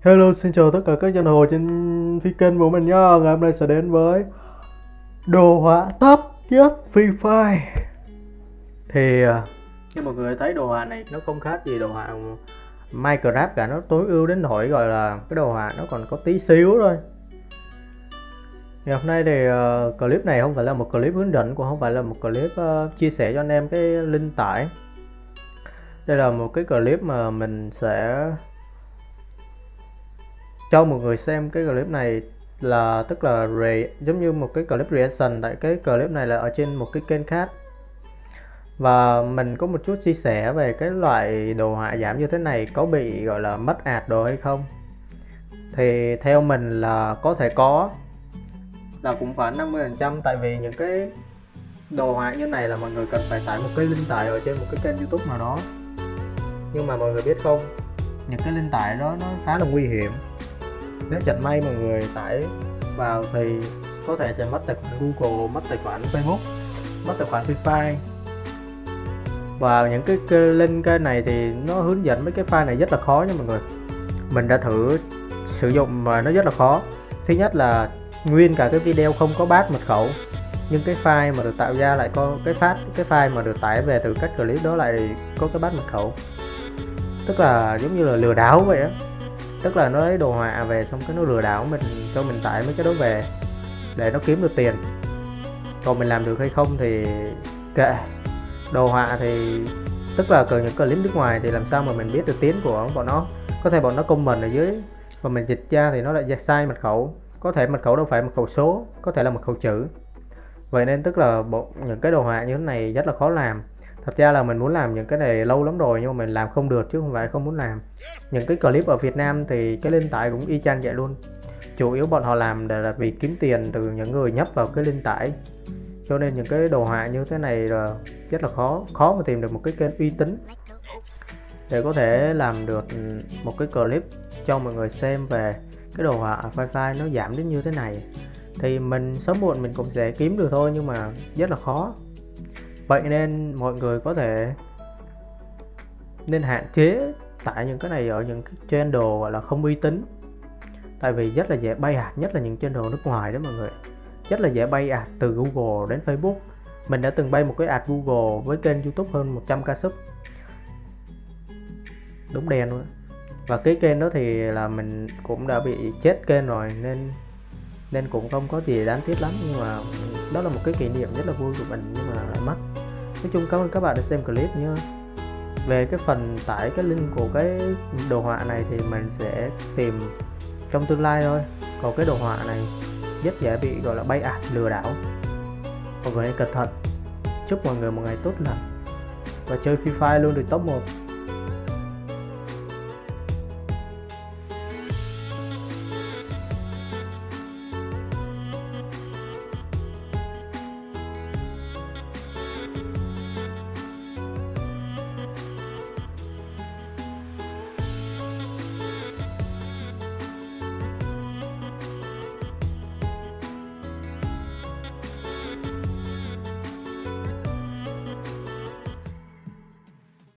Hello, xin chào tất cả các channel trên phía kênh của mình nhá. Ngày hôm nay sẽ đến với đồ họa top nhất Free Fire. Thì như mọi người thấy đồ họa này nó không khác gì đồ họa Minecraft cả, nó tối ưu đến nỗi gọi là cái đồ họa nó còn có tí xíu thôi. Ngày hôm nay thì clip này không phải là một clip hướng dẫn, cũng không phải là một clip chia sẻ cho anh em cái link tải. Đây là một cái clip mà mình sẽ cho mọi người xem cái clip này, là tức là giống như một cái clip reaction. Tại cái clip này là ở trên một cái kênh khác, và mình có một chút chia sẻ về cái loại đồ họa giảm như thế này có bị gọi là mất ạt đồ hay không. Thì theo mình là có thể có, là cũng khoảng 50%. Tại vì những cái đồ họa như này là mọi người cần phải tải một cái link tải ở trên một cái kênh YouTube nào đó. Nhưng mà mọi người biết không, những cái link tải đó nó khá là nguy hiểm. Nếu chẳng may mọi người tải vào thì có thể sẽ mất tài khoản Google, mất tài khoản Facebook, mất tài khoản Free Fire. Và những cái link cái này thì nó hướng dẫn mấy cái file này rất là khó nha mọi người. Mình đã thử sử dụng mà nó rất là khó. Thứ nhất là nguyên cả cái video không có pass mật khẩu, nhưng cái file mà được tạo ra lại có cái file mà được tải về từ các clip đó lại có cái pass mật khẩu. Tức là giống như là lừa đảo vậy á. Tức là nó lấy đồ họa về xong cái nó lừa đảo mình, cho mình tải mấy cái đó về để nó kiếm được tiền. Còn mình làm được hay không thì kệ. Đồ họa thì tức là cần những clip nước ngoài thì làm sao mà mình biết được tiếng của bọn nó. Có thể bọn nó comment ở dưới và mình dịch ra thì nó lại sai mật khẩu. Có thể mật khẩu đâu phải mật khẩu số, có thể là mật khẩu chữ. Vậy nên tức là những cái đồ họa như thế này rất là khó làm. Thật ra là mình muốn làm những cái này lâu lắm rồi, nhưng mà mình làm không được chứ không phải không muốn làm. Những cái clip ở Việt Nam thì cái link tải cũng y chang vậy luôn. Chủ yếu bọn họ làm là vì kiếm tiền từ những người nhấp vào cái link tải. Cho nên những cái đồ họa như thế này là rất là khó mà tìm được một cái kênh uy tín để có thể làm được một cái clip cho mọi người xem về cái đồ họa Free Fire nó giảm đến như thế này. Thì mình sớm muộn mình cũng sẽ kiếm được thôi, nhưng mà rất là khó. Vậy nên mọi người có thể nên hạn chế tải những cái này ở những cái channel gọi là không uy tín. Tại vì rất là dễ bay ạt, nhất là những channel nước ngoài đó mọi người. Rất là dễ bay ạt từ Google đến Facebook. Mình đã từng bay một cái ạt Google với kênh YouTube hơn 100k sub. Đúng đen luôn. Và cái kênh đó thì là mình cũng đã bị chết kênh rồi, nên cũng không có gì đáng tiếc lắm. Nhưng mà đó là một cái kỷ niệm rất là vui của mình, nhưng mà lại mất. Nói chung cảm ơn các bạn đã xem clip nhé. Về cái phần tải cái link của cái đồ họa này thì mình sẽ tìm trong tương lai thôi. Còn cái đồ họa này rất dễ bị gọi là bay ạt, lừa đảo. Mọi người hãy cẩn thận. Chúc mọi người một ngày tốt lành và chơi Free Fire luôn được top 1.